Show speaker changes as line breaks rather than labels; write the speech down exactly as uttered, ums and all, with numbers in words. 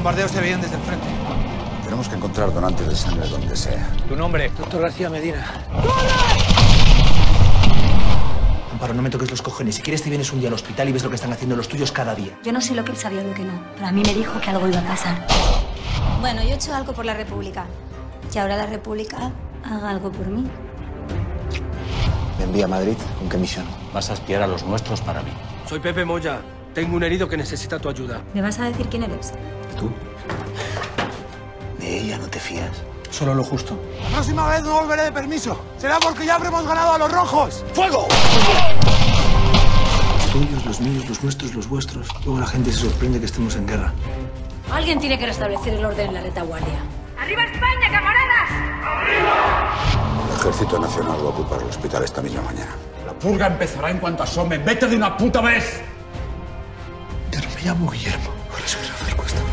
bombardeos se veían desde el frente.
Tenemos que encontrar donantes de sangre donde sea.
¿Tu nombre?
Doctor García Medina. Amparo, no me toques los cojones. Si quieres te vienes un día al hospital y ves lo que están haciendo los tuyos cada día.
Yo no sé lo que él sabía o lo que no, pero a mí me dijo que algo iba a pasar. Bueno, yo he hecho algo por la República. Y ahora la República haga algo por mí.
Me envía a Madrid. ¿Con qué misión?
Vas a espiar a los nuestros para mí.
Soy Pepe Moya. Tengo un herido que necesita tu ayuda.
¿Me vas a decir quién eres?
¿Tú? ¿De ella no te fías? Solo lo justo.
La próxima vez no volveré de permiso. Será porque ya habremos ganado a los rojos. ¡Fuego!
Los tuyos, los míos, los nuestros, los vuestros. Luego la gente se sorprende que estemos en guerra.
Alguien tiene que restablecer el orden en la retaguardia.
¡Arriba España, camaradas!
El Ejército Nacional va a ocupar el hospital esta misma mañana.
La purga empezará en cuanto asome. ¡Vete de una puta vez!
Yo no me llamo Guillermo. Ahora soy Rafael Cuesta.